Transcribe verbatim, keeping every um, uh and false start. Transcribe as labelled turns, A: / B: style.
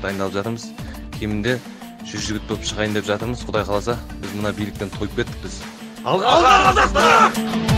A: дайындалып жатырмыз. Кемінде жүз жігіт болып шығайын деп жатырмыз. Құдай қаласа, біз мына биліктен тойып кеттік біз. Алға!